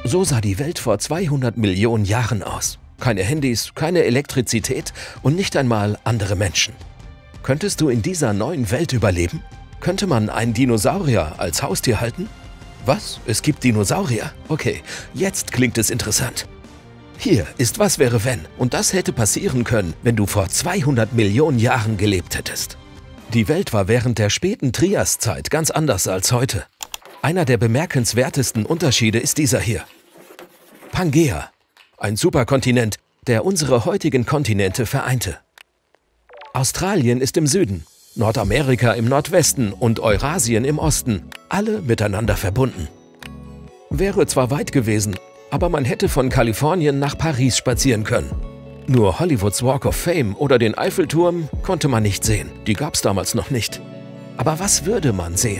So sah die Welt vor 200 Millionen Jahren aus. Keine Handys, keine Elektrizität und nicht einmal andere Menschen. Könntest du in dieser neuen Welt überleben? Könnte man einen Dinosaurier als Haustier halten? Was? Es gibt Dinosaurier? Okay, jetzt klingt es interessant. Hier ist Was wäre wenn, und das hätte passieren können, wenn du vor 200 Millionen Jahren gelebt hättest. Die Welt war während der späten Triaszeit ganz anders als heute. Einer der bemerkenswertesten Unterschiede ist dieser hier. Pangea, ein Superkontinent, der unsere heutigen Kontinente vereinte. Australien ist im Süden, Nordamerika im Nordwesten und Eurasien im Osten, alle miteinander verbunden. Wäre zwar weit gewesen, aber man hätte von Kalifornien nach Paris spazieren können. Nur Hollywoods Walk of Fame oder den Eiffelturm konnte man nicht sehen, die gab's damals noch nicht. Aber was würde man sehen?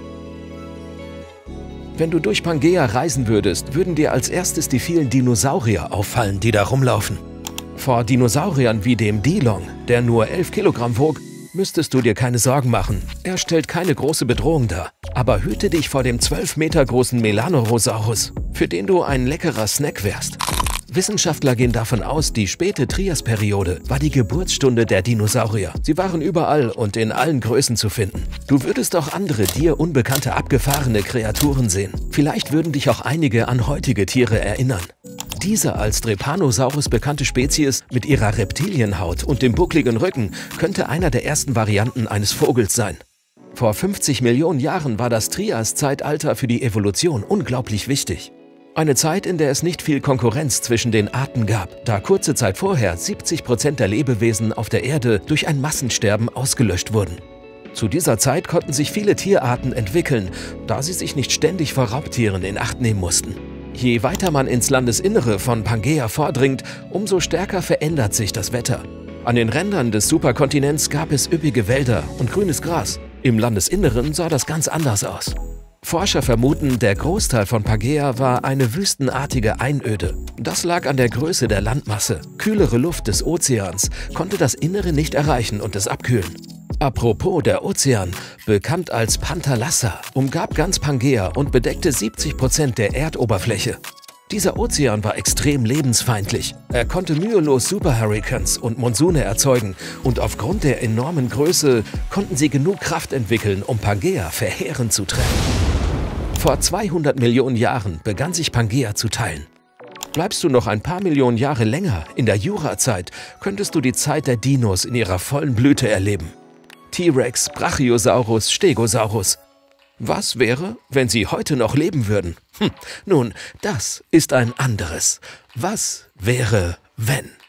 Wenn du durch Pangea reisen würdest, würden dir als erstes die vielen Dinosaurier auffallen, die da rumlaufen. Vor Dinosauriern wie dem Dilong, der nur 11 Kilogramm wog, müsstest du dir keine Sorgen machen. Er stellt keine große Bedrohung dar. Aber hüte dich vor dem 12 Meter großen Melanorosaurus, für den du ein leckerer Snack wärst. Wissenschaftler gehen davon aus, die späte Triasperiode war die Geburtsstunde der Dinosaurier. Sie waren überall und in allen Größen zu finden. Du würdest auch andere dir unbekannte abgefahrene Kreaturen sehen. Vielleicht würden dich auch einige an heutige Tiere erinnern. Diese als Drepanosaurus bekannte Spezies mit ihrer Reptilienhaut und dem buckligen Rücken könnte einer der ersten Varianten eines Vogels sein. Vor 50 Millionen Jahren war das Trias-Zeitalter für die Evolution unglaublich wichtig. Eine Zeit, in der es nicht viel Konkurrenz zwischen den Arten gab, da kurze Zeit vorher 70% der Lebewesen auf der Erde durch ein Massensterben ausgelöscht wurden. Zu dieser Zeit konnten sich viele Tierarten entwickeln, da sie sich nicht ständig vor Raubtieren in Acht nehmen mussten. Je weiter man ins Landesinnere von Pangea vordringt, umso stärker verändert sich das Wetter. An den Rändern des Superkontinents gab es üppige Wälder und grünes Gras. Im Landesinneren sah das ganz anders aus. Forscher vermuten, der Großteil von Pangea war eine wüstenartige Einöde. Das lag an der Größe der Landmasse. Kühlere Luft des Ozeans konnte das Innere nicht erreichen und es abkühlen. Apropos der Ozean, bekannt als Pantalassa, umgab ganz Pangea und bedeckte 70% der Erdoberfläche. Dieser Ozean war extrem lebensfeindlich. Er konnte mühelos Superhurrikans und Monsune erzeugen und aufgrund der enormen Größe konnten sie genug Kraft entwickeln, um Pangea verheerend zu treffen. Vor 200 Millionen Jahren begann sich Pangea zu teilen. Bleibst du noch ein paar Millionen Jahre länger in der Jurazeit, könntest du die Zeit der Dinos in ihrer vollen Blüte erleben. T-Rex, Brachiosaurus, Stegosaurus. Was wäre, wenn sie heute noch leben würden? Nun, das ist ein anderes. Was wäre, wenn?